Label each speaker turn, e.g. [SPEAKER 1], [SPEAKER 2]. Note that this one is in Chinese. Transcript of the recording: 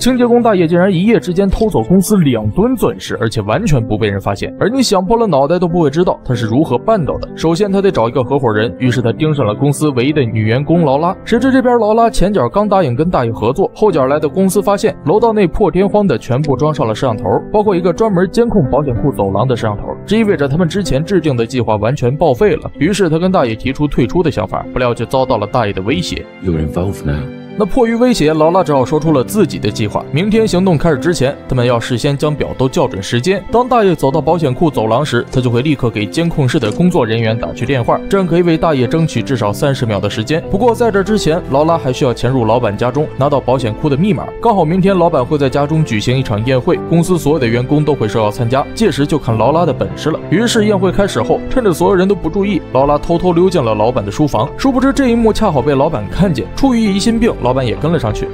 [SPEAKER 1] 清洁工大爷竟然一夜之间偷走公司2吨钻石，而且完全不被人发现。而你想破了脑袋都不会知道他是如何办到的。首先他得找一个合伙人，于是他盯上了公司唯一的女员工劳拉。谁知这边劳拉前脚刚答应跟大爷合作，后脚来的公司发现楼道内破天荒的全部装上了摄像头，包括一个专门监控保险库走廊的摄像头，这意味着他们之前制定的计划完全报废了。于是他跟大爷提出退出的想法，不料却遭到了大爷的威胁。
[SPEAKER 2] You're involved now.
[SPEAKER 1] 那迫于威胁，劳拉只好说出了自己的计划。明天行动开始之前，他们要事先将表都校准时间。当大爷走到保险库走廊时，他就会立刻给监控室的工作人员打去电话，这样可以为大爷争取至少30秒的时间。不过在这之前，劳拉还需要潜入老板家中，拿到保险库的密码。刚好明天老板会在家中举行一场宴会，公司所有的员工都会受邀参加，届时就看劳拉的本事了。于是宴会开始后，趁着所有人都不注意，劳拉偷偷溜进了老板的书房。殊不知这一幕恰好被老板看见，出于疑心病，老板也跟了上去。